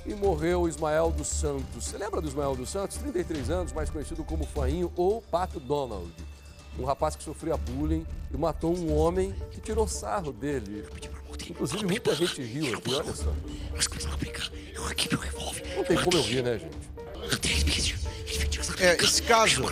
E morreu o Ismael dos Santos. Você lembra do Ismael dos Santos? 33 anos, mais conhecido como Fainho ou Pato Donald. Um rapaz que sofria bullying e matou um homem que tirou sarro dele. Inclusive, muita gente riu aqui, olha só. Não tem como eu rir, né, gente? Esse caso...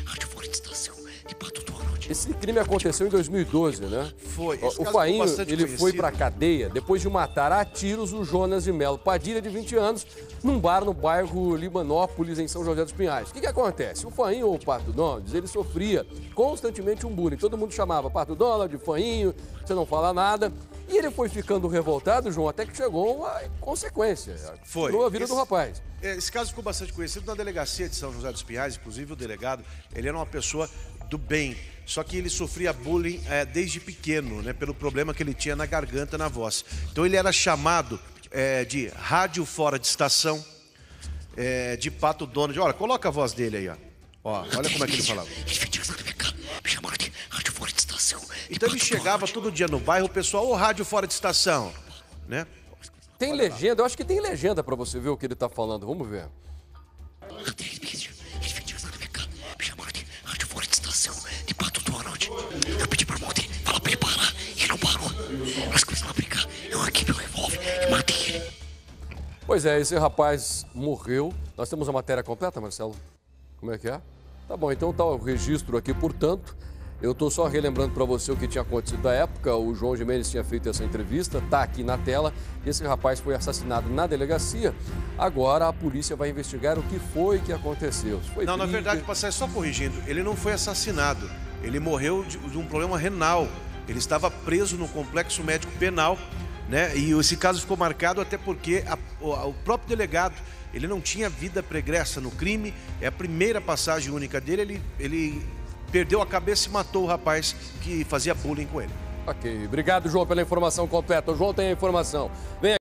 Esse crime aconteceu em 2012, né? Foi. O Fainho, ele foi pra cadeia depois de matar a tiros o Jonas de Melo Padilha, de 20 anos, num bar no bairro Limanópolis, em São José dos Pinhais. O que acontece? O Fainho, ou o Pato Donald, ele sofria constantemente um bullying. Todo mundo chamava Pato Donald, Fainho, você não fala nada. E ele foi ficando revoltado, João, até que chegou uma consequência. Foi. Tirou a vida do rapaz. Esse caso ficou bastante conhecido na delegacia de São José dos Pinhais, inclusive o delegado, ele era uma pessoa do bem, só que ele sofria bullying desde pequeno, né, pelo problema que ele tinha na garganta, na voz. Então ele era chamado de rádio fora de estação, de Pato Donald. Olha, coloca a voz dele aí, ó. Olha como é que ele falava. Então ele chegava todo dia no bairro, o pessoal, rádio fora de estação, né? Tem legenda, eu acho que tem legenda pra você ver o que ele tá falando, vamos ver. Eu pedi pra morrer, fala pra ele parar, ele não parou. Nós começamos a brincar, eu aqui meu revólver e matei ele. Pois é, esse rapaz morreu. Nós temos a matéria completa, Marcelo? Como é que é? Tá bom, então tá o registro aqui, portanto. Eu tô só relembrando para você o que tinha acontecido na época. O João Gimenez tinha feito essa entrevista, tá aqui na tela. Esse rapaz foi assassinado na delegacia. Agora a polícia vai investigar o que foi que aconteceu. Não, na verdade, passar só corrigindo, ele não foi assassinado. Ele morreu de um problema renal. Ele estava preso no complexo médico penal, né? E esse caso ficou marcado até porque o próprio delegado, ele não tinha vida pregressa no crime. É a primeira passagem única dele. Ele perdeu a cabeça e matou o rapaz que fazia bullying com ele. Ok, obrigado, João, pela informação completa. O João tem a informação. Vem aqui.